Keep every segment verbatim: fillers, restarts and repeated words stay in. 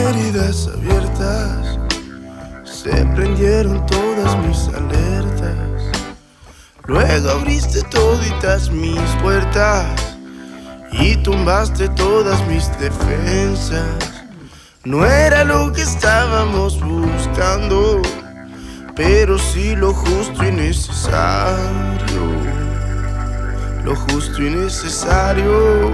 heridas abiertas, se prendieron todas mis alertas. Luego abriste toditas mis puertas y tumbaste todas mis defensas. No era lo que estábamos buscando, pero sí lo justo y necesario. Lo justo y necesario.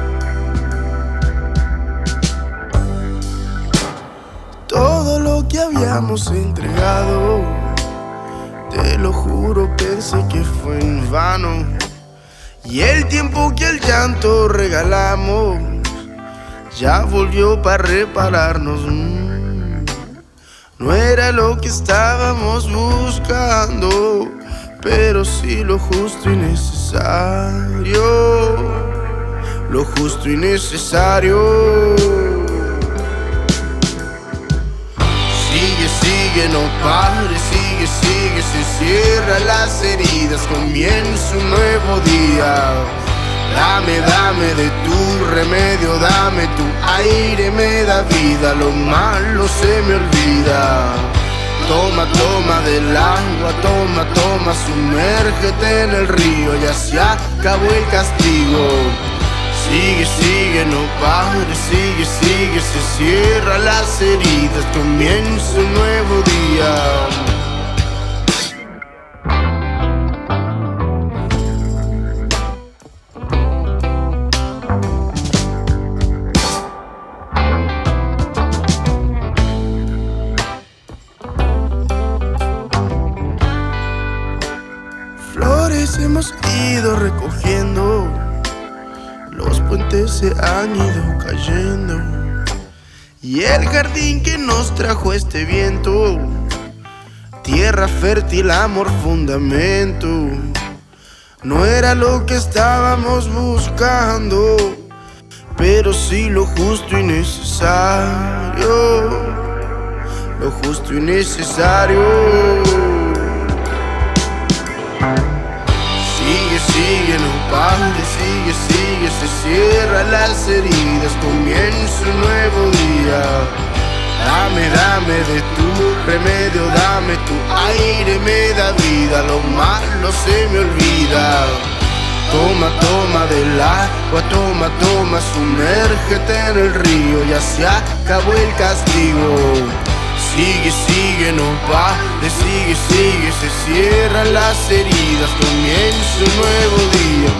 Todo lo que habíamos entregado, te lo juro, pensé que fue en vano. Y el tiempo que al llanto regalamos ya volvió para repararnos. mm. No era lo que estábamos buscando, pero sí lo justo y necesario. Lo justo y necesario. Sigue, sigue, no pares, sigue, sigue, se cierran las heridas, comienza un nuevo día. Dame, dame de tu remedio, dame tu aire, me da vida, lo malo se me olvida. Toma, toma del agua, toma, toma, sumérgete en el río, ya se acabó el castigo. Sigue, sigue, no pares, sigue, sigue, se cierran las heridas, comienza un nuevo día. Flores hemos ido recogiendo, los puentes se han ido cayendo, y el jardín que nos trajo este viento, tierra fértil, amor, fundamento. No era lo que estábamos buscando, pero sí lo justo y necesario. Lo justo y necesario. Sigue, sigue, no pares, sigue, sigue, se cierran las heridas, comienza un nuevo día. Dame, dame de tu remedio, dame tu aire, me da vida, lo malo se me olvida. Toma, toma del agua, toma, toma, sumérgete en el río, ya se acabó el castigo. Sigue, sigue, no pares, sigue, sigue, se cierran las heridas, comienza un nuevo día.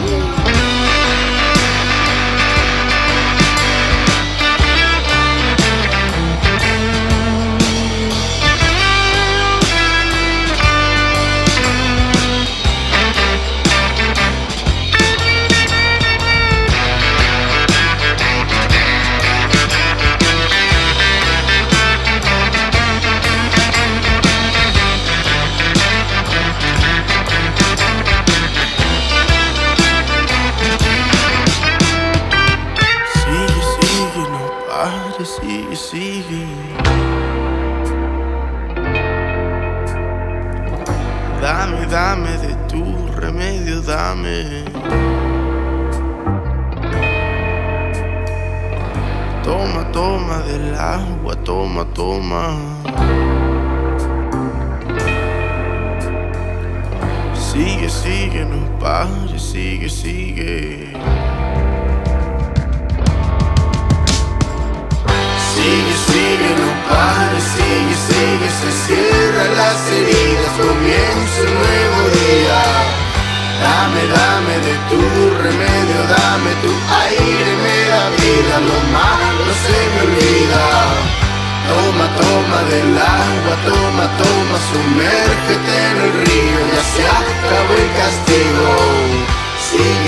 Sigue, sigue. Dame, dame de tu remedio, dame. Toma, toma del agua, toma, toma. Sigue, sigue, no pares, sigue, sigue. Sigue, sigue, no pares, sigue, sigue, se cierran las heridas, comienza un nuevo día. Dame, dame de tu remedio, dame tu aire, me da vida, lo malo se me olvida. Toma, toma del agua, toma, toma, sumérgete en el río, ya se acabó el castigo. Sigue,